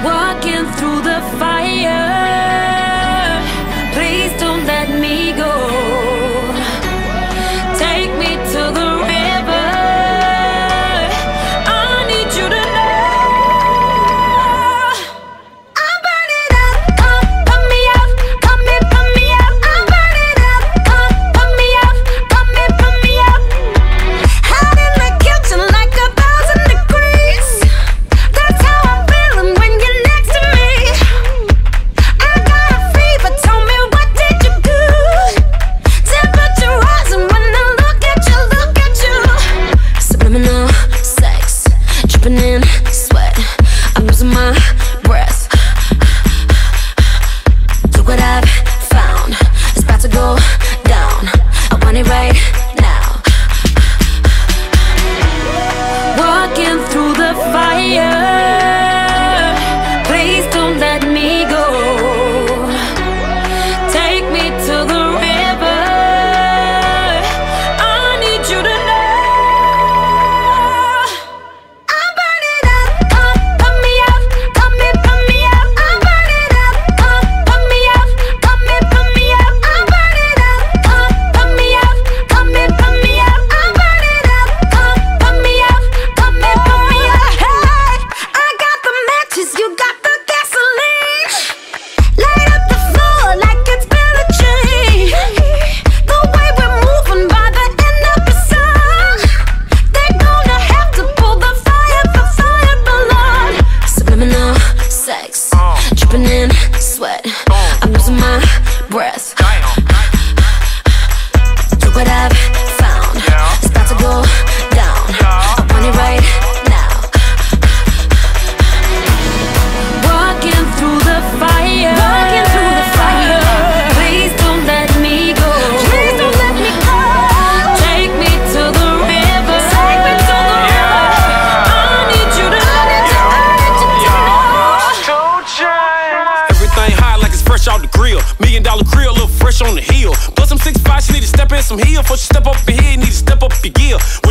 walking through the fire. Please don't let me go. Take me to the river. I need you to know I'm burning up. Come put me up. Come and put me up. I'm burning up. Come put me up. Come and put me up. Hot in the kitchen like 1,000 degrees. That's how I'm feeling when you're next to me. I got a fever. Tell me, what did you do? Temperature rising when I look at you, look at you. Subliminal sex, dripping in sweat. I'm losing my breath. Look what I've found. It's about to go down. I want it right now. Walking through the fire. Please don't let me go. Take me to the river. I need you to know I'm burning up. Come put me up. Come and put me up. I'm burning up. Come put me up. Come and put me up. I'm burning up. Come put me up. Come and put me up. I'm burning up. Come put me up. Come and put me up. Hey, I got the matches. You got the gasoline. Light up the floor like it's been a dream. The way we're moving by the end of the song, they're gonna have to pull the fire alarm. Subliminal sex, dripping in sweat. I'm losing my breath. Look what I've found. It's about to go down. I want it right now. Walking through the fire. Walking through the fire. Please don't let me go. Please don't let me go. Take me to the river. Take me to the river. I need you to know. Everything hot like it's fresh out the grill. $1 million grill, look fresh on the hill. Plus some 6'5", she need to step in some heel. Before she step up in here, you need to step up your gear.